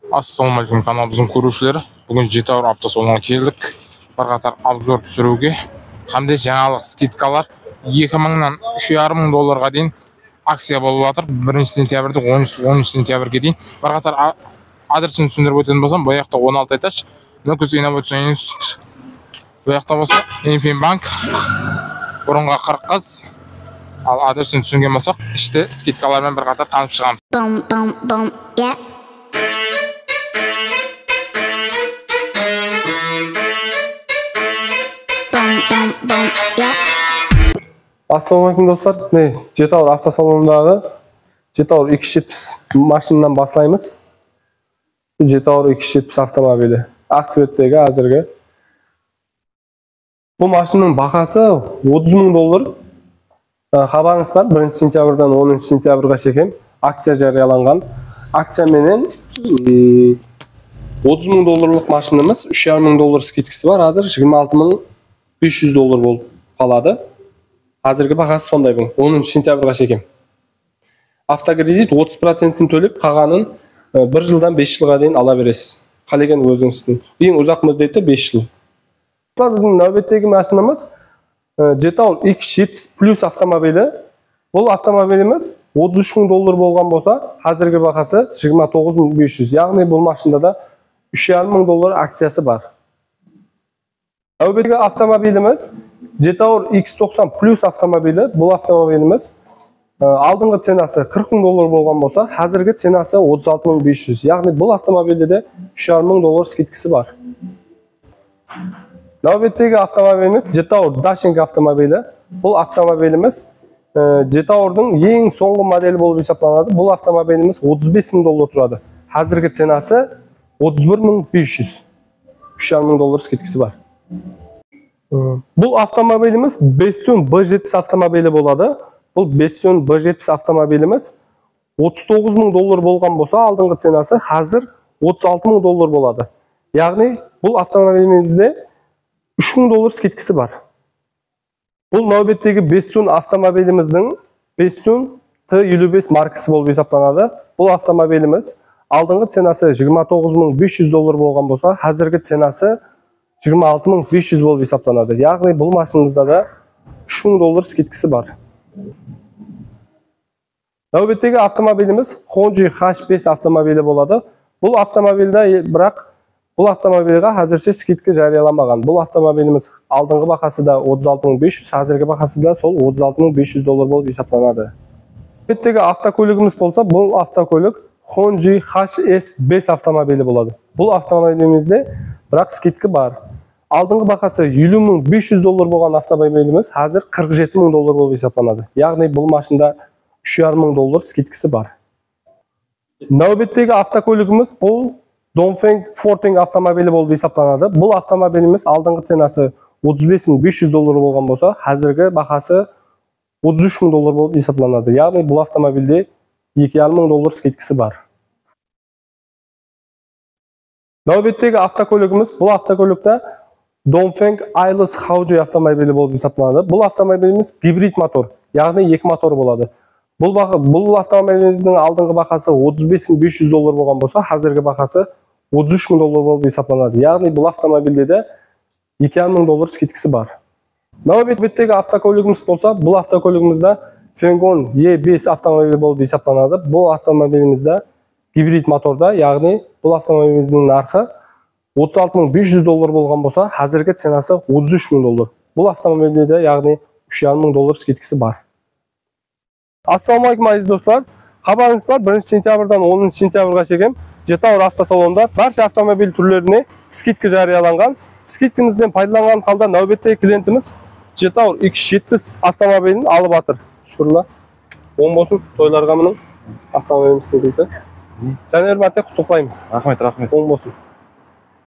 Ассалаумағалейкум каналымыздың көрушілері. Бүгін Жетауыр автосалонына келдік. Бірқатар обзор түсіруге. Hamda жаңалық скидкалар 2000-нан 3,5 долларға дейін акция болып жатыр. 1 сентябрьде 13 сентябрьге дейін. Бірқатар адресін түсіндіріп өтетін болсам, бұл жақта 16 этаж, Нүкіс инновацион институт. Бұл жақта болса, Инфин банк, бұрынға 40 қыз. Ал адресін түсінген болсақ, іште скидкалармен бірқатар танып шығамыз. Ассалаумағалейкум достар. Жетауыр автосалонындағы Жетауыр 270 машинадан бастаймыз. Жетауыр 270 автомобилі. Ақсуеттегі әзірге. Бұл машинаның бағасы 30 мың доллар. Хабарыңыз бар, 1 сентябрьдан 10 сентябрьға шейін акция жарияланған. Акцияменен 30 мың долларлық машинамыз 3,5 мың доллар скидкасы бар. Азыр 26.500 доллар болып қалады. Азырғы бағасы сондай бұл, 10 сентябрьға шейін. Автокредит 30%-ін төлеп, қағанын 1 жылдан 5 жылға дейін ала бересіз. Қалеген өзіңіздің. Ең ұзақ мүддеті 5 жыл. Біздің нәубеттегі машинамыз Жетауыр X70 плюс автомобилі. Бұл автомобиліміз 33 мың доллар болған болса, қазіргі бағасы 29.500. Яғни бұл машинада 3,5 мың доллар акциясы бар. Нәубеттегі автомобиліміз Жетауыр X90 плюс автомобилі. Бұл автомобиліміз алдыңғы ценасы 40 мың доллар болған болса, қазіргі ценасы 36.500. Яғни бұл автомобилде де 3,5 мың доллар скидкасы бар. Нәубеттегі автомобиліміз Жетауыр Дашинг автомобилі. Бұл автомобиліміз Жетауырдың ең соңғы моделі болып есептелінеді. Бұл автомобиліміз 35 мың доллар тұрады. Қазіргі ценасы 31.500. 3,5 мың доллар скидкасы бар. Бұл автомобиліміз Bestune B70 автомобилі болады. Бұл Bestune B70 автомобиліміз 39 мың доллар болған болса, алдыңғы ценасы қазір 36 мың доллар болады. Яғни бұл автомобилімізде 3 мың доллар скидкасы бар. Бұл нәубеттегі Bestune автомобиліміздің Bestune T55 маркасы болып есептелінеді. Бұл автомобиліміз алдыңғы ценасы 29.500 доллар болған болса, қазіргі ценасы 26.500 болып есептелінеді. Яғни бұл машинамызда да 3 мың доллар скидкасы бар. Нәубеттегі автомобиліміз Honda H5 автомобилі болады. Бұл автомобилде бірақ бұл автомобилға қазірше скидка жарияланбаған. Бұл автомобиліміз алдыңғы бағасы да 36.500, қазіргі бағасы да сол 36.500 доллар болып есептелінеді. Нәубеттегі автокөлігіміз болса, бұл автокөлік Honda HS5 автомобилі болады. Бұл автомобилімізде бірақ скидка бар. Алдыңғы бағасы 50.500 доллар болған автомобиліміз қазір 47 мың доллар болып есептелінеді. Яғни бұл машинада 3,5 мың доллар скидкасы бар. Нәубеттегі автокөлігіміз бұл Dongfeng Forting автомобилі болып есептелінеді. Бұл автомобиліміз алдыңғы ценасы 35.500 доллар болған болса, қазіргі бағасы 33 мың доллар болып есептелінеді. Яғни бұл автомобилде 2,5 мың доллар скидкасы бар. Нәубеттегі автокөлігіміз бұл автокөлікте Dongfeng Ailos Haoji автомобилі болып есептелінеді. Бұл автомобиліміз гибрид мотор, яғни 2 мотор болады. Бұл автомобиліміздің алдыңғы бағасы 35.500 доллар болған болса, қазіргі бағасы 33 мың доллар болып есептелінеді. Яғни бұл автомобилде де 2,5 мың доллар скидкасы бар. Нәубеттегі автокөлігіміз болса, бұл автокөлігімізде Fengon E5 автомобилі болып есептелінеді. Бұл автомобилімізде гибрид моторда, яғни бұл автомобиліміздің нарқы 36.500 доллар болған болса, қазіргі ценасы 33 мың доллар. Бұл автомобилде де, яғни 3,5 мың доллар скидкасы бар. Ассалаумағалейкум азиз достар. Хабарыңыз бар, 1 сентябрьдан 10 сентябрьға шейін Жетауыр автосалонында барша автомобиль түрлеріне скидка жарияланған. Скидкамыздан пайдаланған қалда нәубеттегі клиентіміз Жетауыр X70 автомобилін алып жатыр. Шүкірлер. Оң болсын, тойларға мұның автомобиліміз тегілді. Және өрмәтте құттықтаймыз. Рахмет. Оң болсын.